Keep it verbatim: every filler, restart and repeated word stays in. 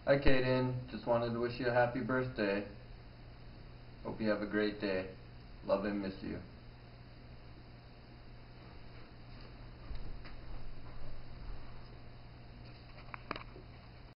Hi Caiden, just wanted to wish you a happy birthday. Hope you have a great day. Love and miss you.